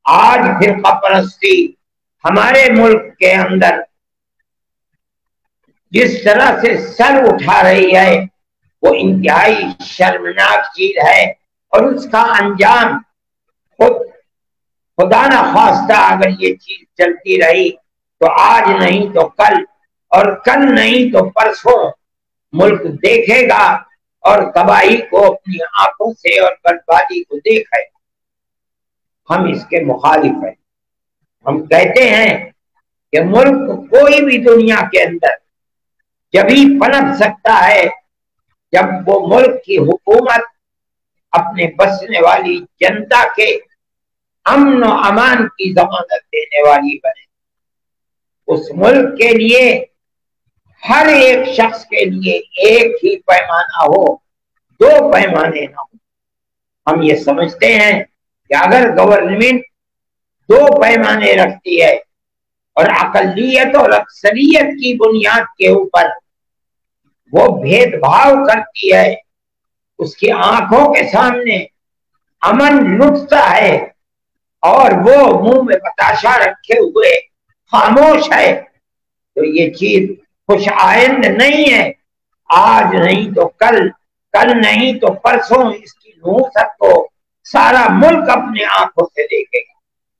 آج فرقہ پرستی ہمارے ملک کے اندر جس طرح سے سر اٹھا رہی ہے وہ انتہائی شرمناک چیز ہے، اور اس کا انجام خدا نہ خواستہ اگر یہ چیز چلتی رہی تو آج نہیں تو کل، اور کل نہیں تو پرسوں ملک دیکھے گا اور تباہی کو اپنی آنکھوں سے اور بربادی کو دیکھے گا۔ ہم اس کے مخالف ہیں۔ ہم کہتے ہیں کہ ملک کوئی بھی دنیا کے اندر جبھی پنپ سکتا ہے جب وہ ملک کی حکومت اپنے بسنے والی جنتا کے امن و امان کی ضمانت دینے والی بنے۔ اس ملک کے لیے ہر ایک شخص کے لیے ایک ہی پیمانہ ہو، دو پیمانے نہ ہو۔ ہم یہ سمجھتے ہیں کہ اگر گورنمنٹ دو پیمانے رکھتی ہے اور اقلیت اور اکثریت کی بنیاد کے اوپر وہ بھید بھاؤ کرتی ہے، اس کی آنکھوں کے سامنے امن لٹتا ہے اور وہ منہ میں بتاشا رکھے ہوئے خاموش ہے، تو یہ چیز خوش آئند نہیں ہے۔ آج نہیں تو کل، کل نہیں تو پرسوں اس کی نحوست کو سارا ملک اپنے آنکھوں سے دیکھے گا۔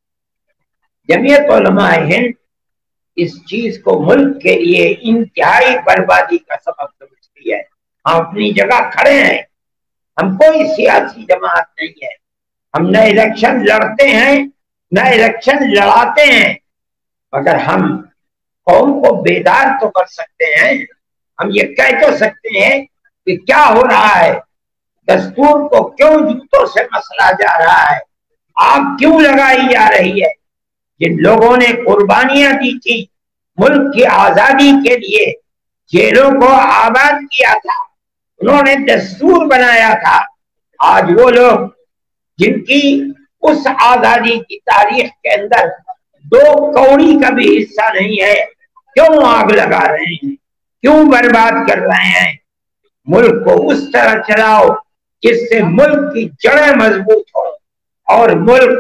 جمعیت علماء ہند اس چیز کو ملک کے لیے انتہائی بربادی کا سبب سمجھتی ہے۔ ہم اپنی جگہ کھڑے ہیں، ہم کوئی سیاسی جماعت نہیں ہے، ہم نہ الیکشن لڑتے ہیں نہ الیکشن لڑاتے ہیں، مگر ہم قوم کو بیدار تو کر سکتے ہیں۔ ہم یہ کہہ تو سکتے ہیں کہ کیا ہو رہا ہے، دستور کو کیوں جوتوں سے مسلا جا رہا ہے، آگ کیوں لگائی جا رہی ہے۔ جن لوگوں نے قربانیاں دی تھی ملک کی آزادی کے لیے، جیلوں کو آباد کیا تھا، انہوں نے دستور بنایا تھا، آج وہ لوگ جن کی اس آزادی کی تاریخ کے اندر دو کوڑی کا بھی حصہ نہیں ہے، کیوں آگ لگا رہے ہیں، کیوں برباد کر رہے ہیں۔ ملک کو اس طرح چلاؤ جس سے ملک کی جڑیں مضبوط ہوں اور ملک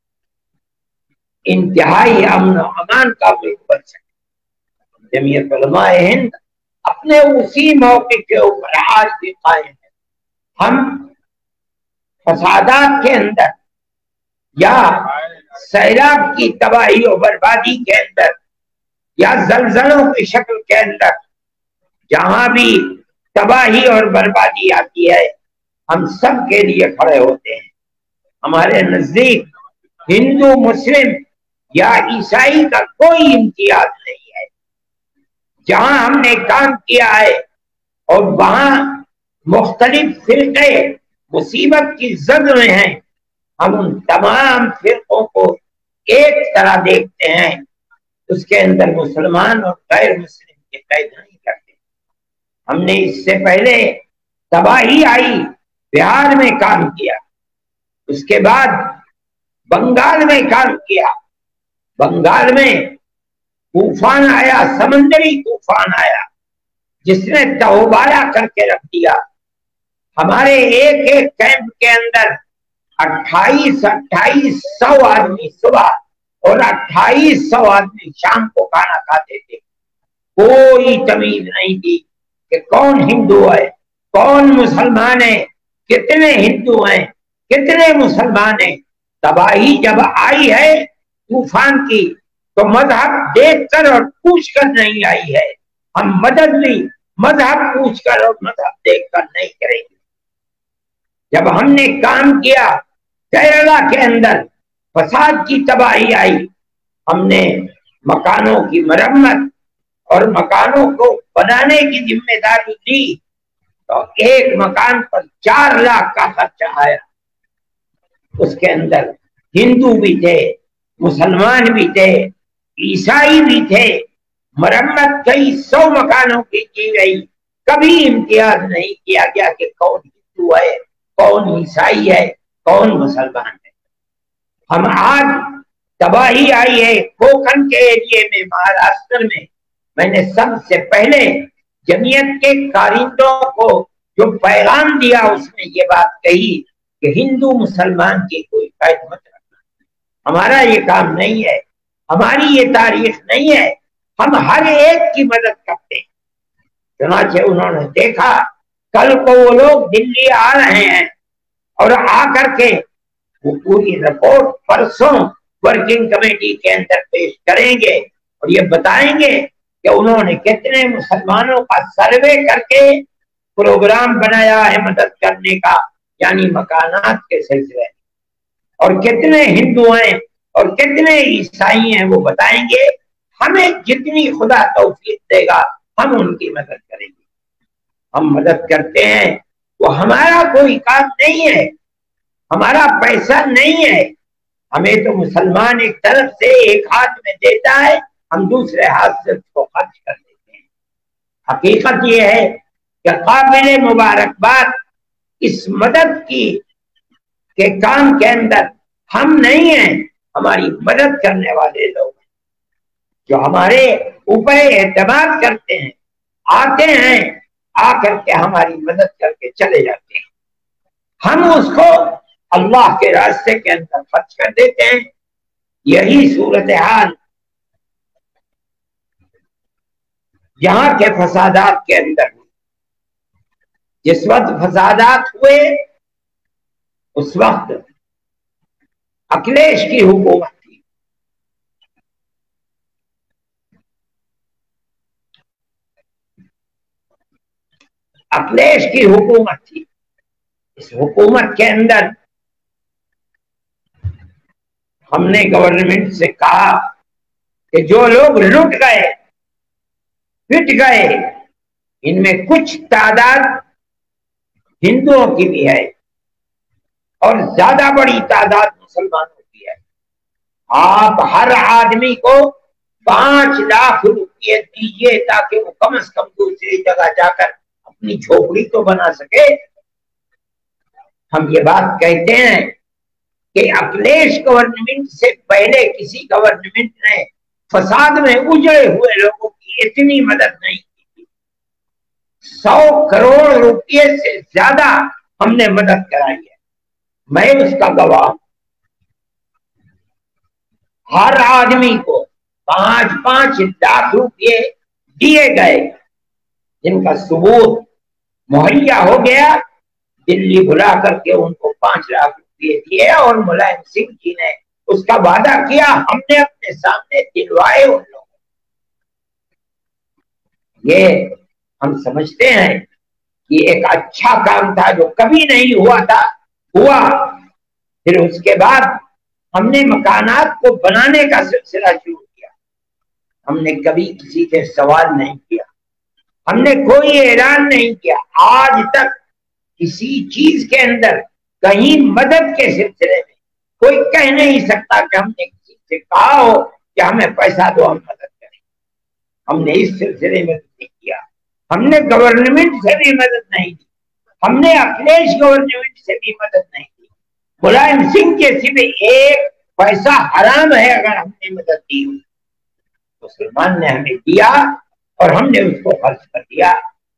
انتہائی امن و امان کا ملک بن سکے۔ جمعیت علماء ہند اپنے اسی موقع کے اوپر آج بھی قائم ہے۔ ہم فسادات کے اندر یا سیلاب کی تباہی و بربادی کے اندر یا زلزلوں کی شکل کے اندر جہاں بھی تباہی اور بربادی آتی ہے ہم سب کے لیے کھڑے ہوتے ہیں۔ ہمارے نزدیک ہندو، مسلم یا عیسائی کا کوئی امتیاز نہیں ہے۔ جہاں ہم نے کام کیا ہے اور وہاں مختلف فرقے مصیبت کی زد میں ہیں، ہم ان تمام فرقوں کو ایک طرح دیکھتے ہیں، اس کے اندر مسلمان اور غیر مسلم کے قید نہیں کرتے۔ ہم نے اس سے پہلے تباہی آئی بہار میں کام کیا، اس کے بعد بنگال میں کام کیا، بنگال میں طوفان آیا، سمندری طوفان آیا جس نے تہوبارہ کر کے رکھ دیا۔ ہمارے ایک ایک کیمپ کے اندر 2800 آدمی صبح اور 2800 آدمی شام کو کھانا کھاتے تھے۔ کوئی تمیز نہیں تھی کہ کون ہندو ہے کون مسلمان ہے، کتنے ہندو ہیں کتنے مسلمان ہیں۔ تباہی جب آئی ہے طوفان کی تو مذہب دیکھ کر اور پوچھ کر نہیں آئی ہے۔ ہم مدد بھی مذہب پوچھ کر اور مذہب دیکھ کر نہیں کریں گے۔ جب ہم نے کام کیا کیرلا کے اندر فساد کی تباہی آئی، ہم نے مکانوں کی مرمت اور مکانوں کو بنانے کی ذمہ داری لی تو ایک مکان پر 4 لاکھ کا خرچہ آیا۔ اس کے اندر ہندو بھی تھے، مسلمان بھی تھے، عیسائی بھی تھے، مرمت کئی 100 مکانوں کی گئی۔ کبھی امتیاز نہیں کیا گیا کہ کون ہندو ہے کون عیسائی ہے کون مسلمان ہے۔ ہم آج تباہی آئی ہے کوکن کے ایریے میں، مہاراشٹر میں نے سب سے پہلے جمعیت کے کارندوں کو جو پیغام دیا اس میں یہ بات کہی کہ ہندو مسلمان کی کوئی قید مت رکھنا، ہمارا یہ کام نہیں ہے، ہماری یہ تاریخ نہیں ہے، ہم ہر ایک کی مدد کرتے ہیں۔ چنانچہ انہوں نے دیکھا کل کو وہ لوگ دلی آ رہے ہیں اور آ کر کے وہ پوری رپورٹ پرسوں ورکنگ کمیٹی کے اندر پیش کریں گے اور یہ بتائیں گے کہ انہوں نے کتنے مسلمانوں کا سروے کر کے پروگرام بنایا ہے مدد کرنے کا، یعنی مکانات کے سلسلے، اور کتنے ہندو ہیں اور کتنے عیسائی ہیں وہ بتائیں گے۔ ہمیں جتنی خدا توفیق دے گا ہم ان کی مدد کریں گے۔ ہم مدد کرتے ہیں، وہ ہمارا کوئی کام نہیں ہے، ہمارا پیسہ نہیں ہے، ہمیں تو مسلمان ایک طرف سے ایک ہاتھ میں دیتا ہے، ہم دوسرے ہاتھ سے اس کو خرچ کر دیتے ہیں۔ حقیقت یہ ہے کہ قابل مبارکباد اس مدد کی کے کام کے اندر ہم نہیں ہیں، ہماری مدد کرنے والے لوگ ہیں جو ہمارے اوپر اعتماد کرتے ہیں، آتے ہیں، آ کر کے ہماری مدد کر کے چلے جاتے ہیں، ہم اس کو اللہ کے راستے کے اندر خرچ کر دیتے ہیں۔ یہی صورتحال یہاں کے فسادات کے اندر ہوئی۔ جس وقت فسادات ہوئے اس وقت اکھلیش کی حکومت تھی۔ اکھلیش کی حکومت تھی۔ اس حکومت کے اندر ہم نے گورنمنٹ سے کہا کہ جو لوگ لٹ گئے، پٹ گئے، ان میں کچھ تعداد ہندوؤں کی بھی ہے اور زیادہ بڑی تعداد مسلمانوں کی ہے۔ آپ ہر آدمی کو 5 لاکھ روپئے دیجیے تاکہ وہ کم از کم دوسری جگہ جا کر اپنی جھوپڑی تو بنا سکے۔ ہم یہ بات کہتے ہیں کہ اکھلیش گورنمنٹ سے پہلے کسی گورنمنٹ نے فساد میں اجڑے ہوئے لوگوں کی اتنی مدد نہیں کی۔ 100 کروڑ روپئے سے زیادہ ہم نے مدد کرائی ہے، میں اس کا گواہ۔ ہر آدمی کو 5 لاکھ روپئے دیے گئے، جن کا ثبوت مہیا ہو گیا۔ دلی بلا کر کے ان کو 5 لاکھ روپئے دیے اور ملائم سنگھ جی نے اس کا وعدہ کیا، ہم نے اپنے سامنے دلوائے ان لوگوں۔ یہ ہم سمجھتے ہیں کہ ایک اچھا کام تھا جو کبھی نہیں ہوا تھا، ہوا۔ پھر اس کے بعد ہم نے مکانات کو بنانے کا سلسلہ شروع کیا۔ ہم نے کبھی کسی سے سوال نہیں کیا، ہم نے کوئی اعلان نہیں کیا۔ آج تک کسی چیز کے اندر کہیں مدد کے سلسلے میں کوئی کہہ نہیں سکتا کہ ہم نے کسی سے کہا ہو کہ ہمیں پیسہ دو ہم مدد کریں۔ ہم نے اس سلسلے میں نہیں کیا۔ ہم نے گورنمنٹ سے بھی مدد نہیں دی، ہم نے اکھلیش گورنمنٹ سے بھی مدد نہیں دی۔ ملائم سنگھ جیسی بھی ایک پیسہ حرام ہے اگر ہم نے مدد دی ہو۔ مسلمان نے ہمیں دیا اور ہم نے اس کو خرچ کر دیا۔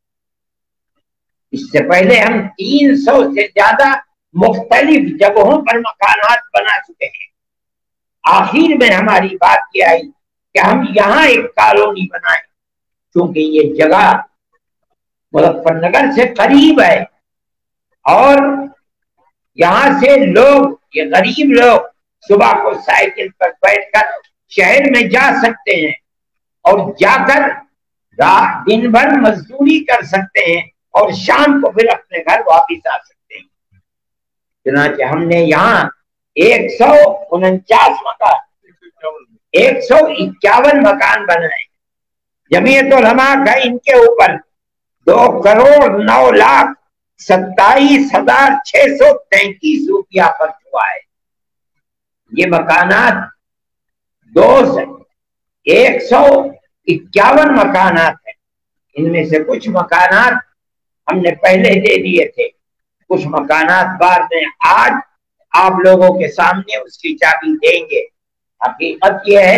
اس سے پہلے ہم 300 سے زیادہ مختلف جگہوں پر مکانات بنا چکے ہیں۔ آخر میں ہماری بات یہ آئی کہ ہم یہاں ایک کالونی بنائیں، کیونکہ یہ جگہ مظفر نگر سے قریب ہے اور یہاں سے لوگ، یہ غریب لوگ صبح کو سائیکل پر بیٹھ کر شہر میں جا سکتے ہیں اور جا کر دن بھر مزدوری کر سکتے ہیں اور شام کو پھر اپنے گھر واپس آ سکتے ہیں۔ چنانچہ ہم نے یہاں 149 مکان، 151 مکان بنائے۔ جمعیت علماء کا ان کے اوپر 2,09,27,633 روپیہ خرچ ہوا ہے۔ یہ مکانات 151 مکانات ہیں۔ ان میں سے کچھ مکانات ہم نے پہلے دے دیے تھے، کچھ مکانات بعد میں آج آپ لوگوں کے سامنے اس کی چابی دیں گے۔ حقیقت یہ ہے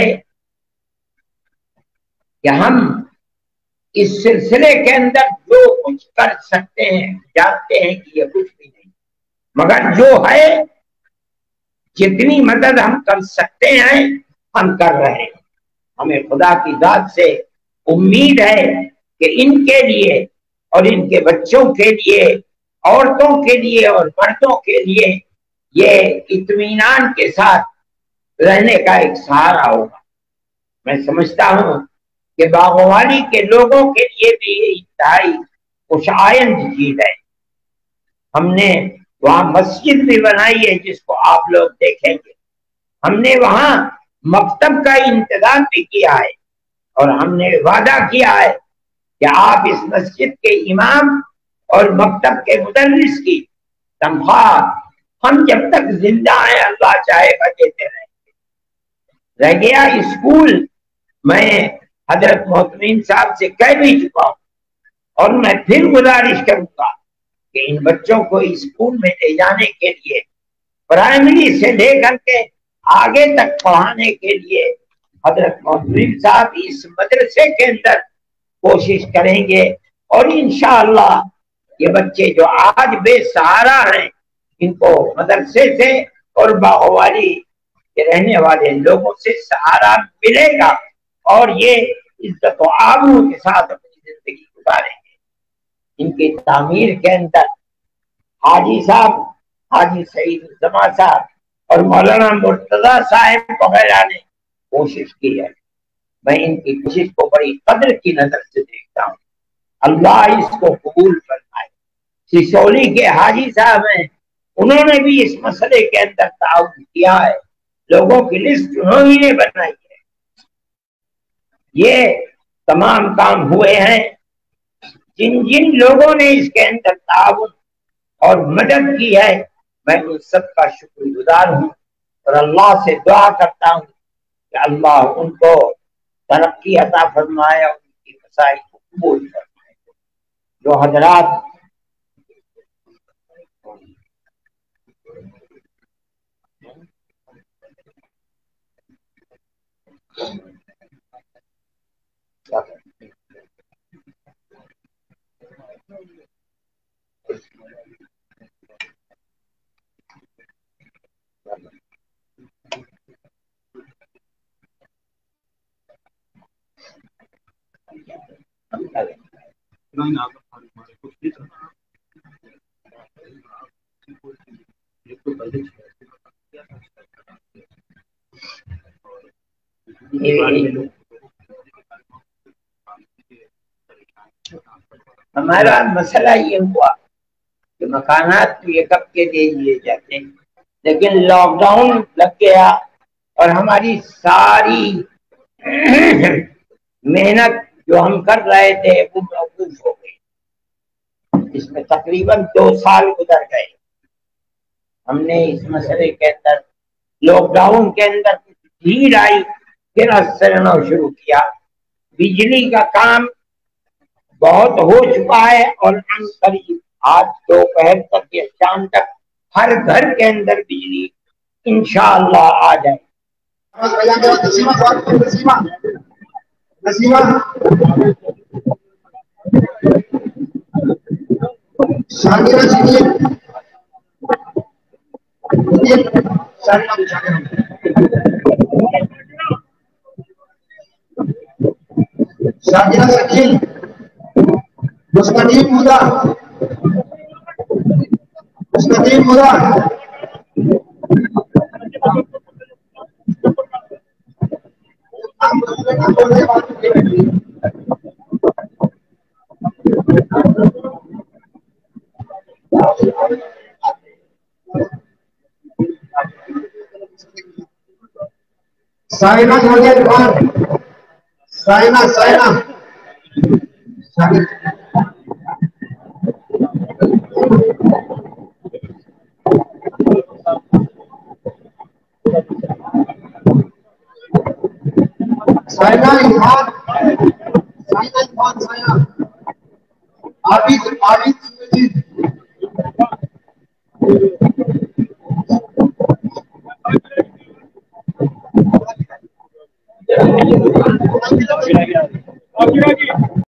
کہ ہم اس سلسلے کے اندر جو کچھ کر سکتے ہیں جانتے ہیں کہ یہ کچھ بھی نہیں، مگر جو ہے جتنی مدد ہم کر سکتے ہیں ہم کر رہے ہیں. ہمیں خدا کی ذات سے امید ہے کہ ان کے لیے اور ان کے بچوں کے لیے، عورتوں کے لیے اور مردوں کے لیے یہ اطمینان کے ساتھ رہنے کا ایک سہارا ہوگا. میں سمجھتا ہوں کہ باغوالی کے لوگوں کے لیے بھی یہ انتہائی خوشائند چیز ہے. ہم نے وہاں مسجد بھی بنائی ہے جس کو آپ لوگ دیکھیں گے. ہم نے وہاں مکتب کا انتظام بھی کیا ہے اور ہم نے وعدہ کیا ہے کہ آپ اس مسجد کے امام اور مکتب کے مدرس کی تنخواہ ہم جب تک زندہ ہیں اللہ چاہے گا دیتے رہیں گے. رہ گیا اسکول، میں حضرت محتمین صاحب سے کہہ بھی چکا ہوں اور میں پھر گزارش کروں گا کہ ان بچوں کو اسکول میں لے جانے کے لیے، پرائمری سے لے کر کے آگے تک پڑھانے کے لیے حضرت محتمین صاحب اس مدرسے کے اندر کوشش کریں گے. اور انشاءاللہ یہ بچے جو آج بے سہارا ہیں ان کو مدرسے سے اور باغوالی کے رہنے والے لوگوں سے سہارا ملے گا اور یہ عزت و آبرو کے ساتھ اپنی زندگی گزاریں گے. ان کی تعمیر کے اندر حاجی صاحب، حاجی سعید الزما صاحب اور مولانا مرتضی صاحب وغیرہ نے کوشش کی ہے. میں ان کی کوشش کو بڑی قدر کی نظر سے دیکھتا ہوں. اللہ اس کو قبول فرمائے. سسولی کے حاجی صاحب ہیں، انہوں نے بھی اس مسئلے کے اندر تعاون کیا ہے. لوگوں کی لسٹ انہوں نے بنائی ہے. یہ تمام کام ہوئے ہیں. جن جن لوگوں نے اس کے اندر تعاون اور مدد کی ہے میں ان سب کا شکر گزار ہوں اور اللہ سے دعا کرتا ہوں کہ اللہ ان کو ترقی عطا فرمائے اور ان کی مسائل کو قبول فرمائے. جو حضرات ہمارا مسئلہ یہ ہوا کہ مکانات تو یہ کب کے دے دیے جاتے ہیں، لیکن لاک ڈاؤن لگ گیا اور ہماری ساری محنت جو ہم کر رہے تھے وہ موقوف ہو گئی. اس میں تقریباً 2 سال گزر گئے. ہم نے اس مسئلے کے اندر لاک ڈاؤن کے اندر ڈھیل آئی، پھر اثرنا شروع کیا. بجلی کا کام بہت ہو چکا ہے اور ہم قریب آج دوپہر تک یا شام تک ہر گھر کے اندر بجلی انشاءاللہ آ جائے. شاکرہ سکین مستقیم مدا مستقیم مدا سائنہ مجھے خان سائنہ عابد